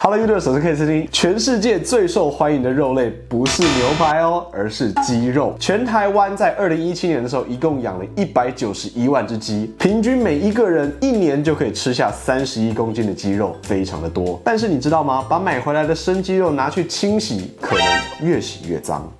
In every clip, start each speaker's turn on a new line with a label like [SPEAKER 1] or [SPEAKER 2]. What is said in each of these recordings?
[SPEAKER 1] Hello YouTube， 我是 K 斯汀。全世界最受欢迎的肉类不是牛排哦，而是鸡肉。全台湾在2017年的时候，一共养了191万只鸡，平均每一个人1年就可以吃下31公斤的鸡肉，非常的多。但是你知道吗？把买回来的生鸡肉拿去清洗，可能越洗越脏。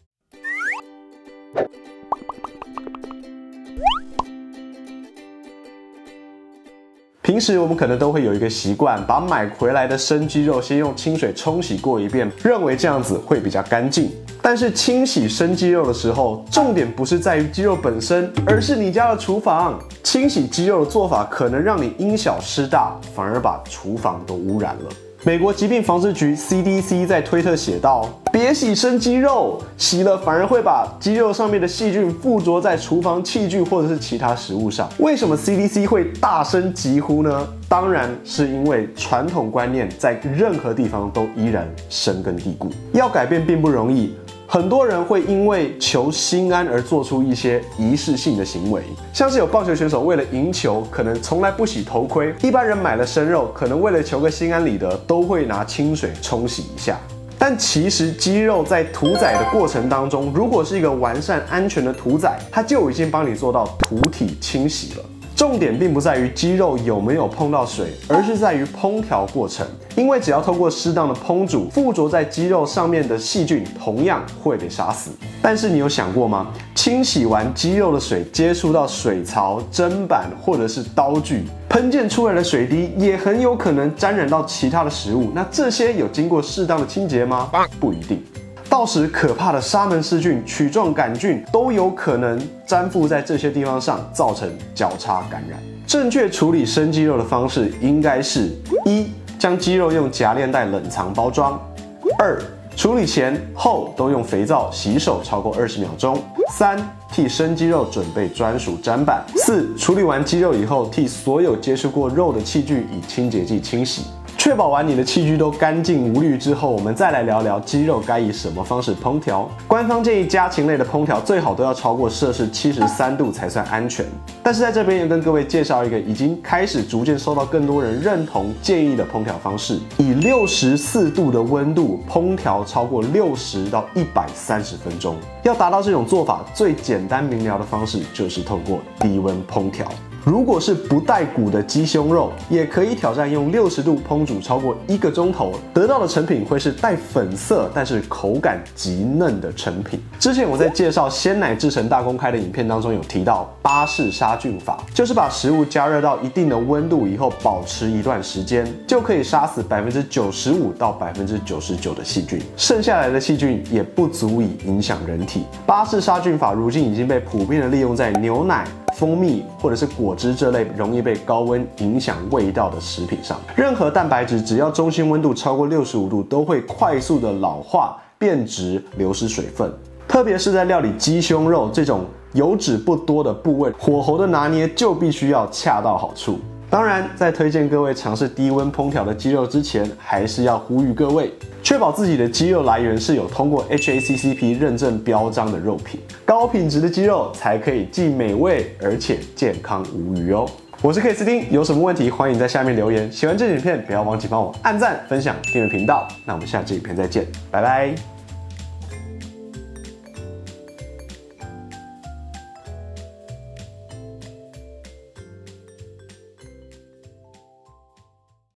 [SPEAKER 1] 平时我们可能都会有一个习惯，把买回来的生鸡肉先用清水冲洗过一遍，认为这样子会比较干净。但是清洗生鸡肉的时候，重点不是在于鸡肉本身，而是你家的厨房。清洗鸡肉的做法可能让你因小失大，反而把厨房都污染了。美国疾病防治局 CDC 在推特写道：别洗生鸡肉，洗了反而会把鸡肉上面的细菌附着在厨房器具或者是其他食物上。为什么 CDC 会大声疾呼呢？当然是因为传统观念在任何地方都依然深根蒂固，要改变并不容易。很多人会因为求心安而做出一些仪式性的行为，像是有棒球选手为了赢球，可能从来不洗头盔；一般人买了生肉，可能为了求个心安理得，都会拿清水冲洗一下。但其实鸡肉在屠宰的过程当中，如果是一个完善安全的屠宰，它就已经帮你做到屠体清洗了。重点并不在于鸡肉有没有碰到水，而是在于烹调过程。因为只要透过适当的烹煮，附着在鸡肉上面的细菌同样会被杀死。但是你有想过吗？清洗完鸡肉的水接触到水槽、砧板或者是刀具，喷溅出来的水滴也很有可能沾染到其他的食物。那这些有经过适当的清洁吗？不一定。到时可怕的沙门氏菌、曲状杆菌都有可能粘附在这些地方上，造成交叉感染。正确处理生鸡肉的方式应该是：1. 将鸡肉用夹链袋冷藏包装； 2. 处理前后都用肥皂洗手超过20秒钟； 3. 替生鸡肉准备专属砧板； 4. 处理完鸡肉以后，替所有接触过肉的器具以清洁剂清洗。确保完你的器具都干净无虑之后，我们再来聊聊鸡肉该以什么方式烹调。官方建议家禽类的烹调最好都要超过摄氏73度才算安全。但是在这边要跟各位介绍一个已经开始逐渐受到更多人认同建议的烹调方式，以64度的温度烹调超过60到130分钟。要达到这种做法，最简单明了的方式就是透过低温烹调。如果是不带骨的鸡胸肉，也可以挑战用60度烹煮超过1个钟头，得到的成品会是带粉色但是口感极嫩的成品。之前我在介绍鲜奶制成大公开的影片当中有提到巴氏杀菌法，就是把食物加热到一定的温度以后，保持一段时间，就可以杀死95%到99%的细菌，剩下来的细菌也不足以影响人体。巴氏杀菌法如今已经被普遍的利用在牛奶、蜂蜜或者是果汁这类容易被高温影响味道的食品上。任何蛋白质只要中心温度超过65度，都会快速的老化、变质、流失水分。特别是在料理鸡胸肉这种油脂不多的部位，火候的拿捏就必须要恰到好处。当然，在推荐各位尝试低温烹调的鸡肉之前，还是要呼吁各位，确保自己的鸡肉来源是有通过 HACCP 认证标章的肉品，高品质的鸡肉才可以既美味而且健康无虞哦。我是 K 斯汀，有什么问题欢迎在下面留言。喜欢这影片，不要忘记帮我按赞、分享、订阅频道。那我们下支影片再见，拜拜。